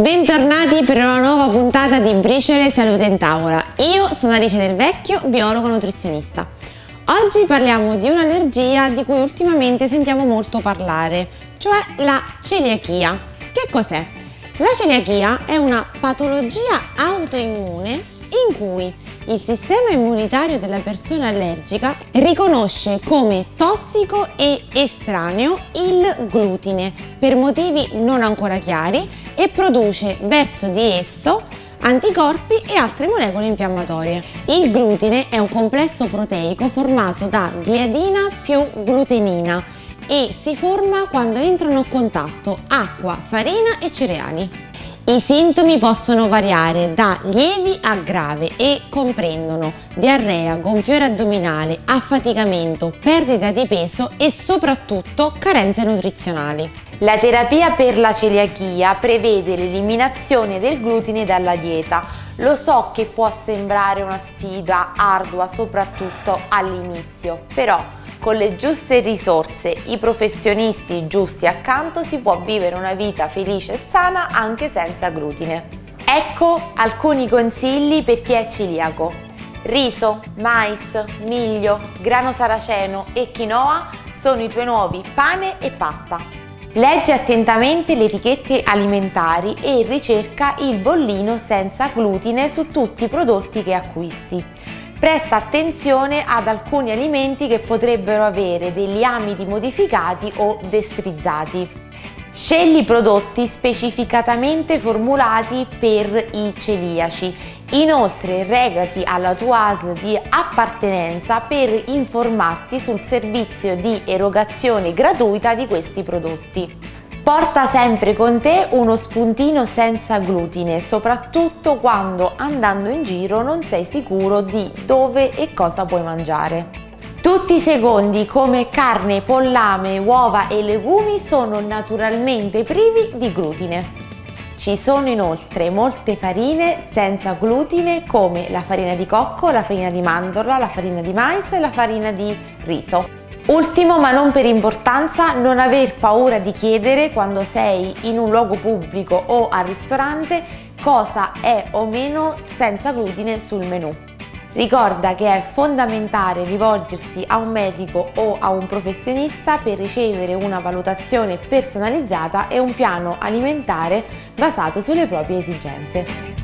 Bentornati per una nuova puntata di Briciole Salute in Tavola. Io sono Alice Del Vecchio, biologo nutrizionista. Oggi parliamo di un'allergia di cui ultimamente sentiamo molto parlare, cioè la celiachia. Che cos'è? La celiachia è una patologia autoimmune in cui il sistema immunitario della persona allergica riconosce come tossico e estraneo il glutine per motivi non ancora chiari e produce verso di esso anticorpi e altre molecole infiammatorie. Il glutine è un complesso proteico formato da gliadina più glutenina e si forma quando entrano a contatto acqua, farina e cereali. I sintomi possono variare da lievi a grave e comprendono diarrea, gonfiore addominale, affaticamento, perdita di peso e soprattutto carenze nutrizionali. La terapia per la celiachia prevede l'eliminazione del glutine dalla dieta. Lo so che può sembrare una sfida ardua soprattutto all'inizio, però con le giuste risorse, i professionisti giusti accanto si può vivere una vita felice e sana anche senza glutine. Ecco alcuni consigli per chi è celiaco. Riso, mais, miglio, grano saraceno e quinoa sono i tuoi nuovi pane e pasta. Leggi attentamente le etichette alimentari e ricerca il bollino senza glutine su tutti i prodotti che acquisti. Presta attenzione ad alcuni alimenti che potrebbero avere degli amidi modificati o destrizzati. Scegli prodotti specificatamente formulati per i celiaci. Inoltre recati alla tua ASL di appartenenza per informarti sul servizio di erogazione gratuita di questi prodotti. Porta sempre con te uno spuntino senza glutine, soprattutto quando andando in giro non sei sicuro di dove e cosa puoi mangiare. Tutti i secondi come carne, pollame, uova e legumi sono naturalmente privi di glutine. Ci sono inoltre molte farine senza glutine come la farina di cocco, la farina di mandorla, la farina di mais e la farina di riso. Ultimo ma non per importanza, non aver paura di chiedere quando sei in un luogo pubblico o al ristorante cosa è o meno senza glutine sul menù. Ricorda che è fondamentale rivolgersi a un medico o a un professionista per ricevere una valutazione personalizzata e un piano alimentare basato sulle proprie esigenze.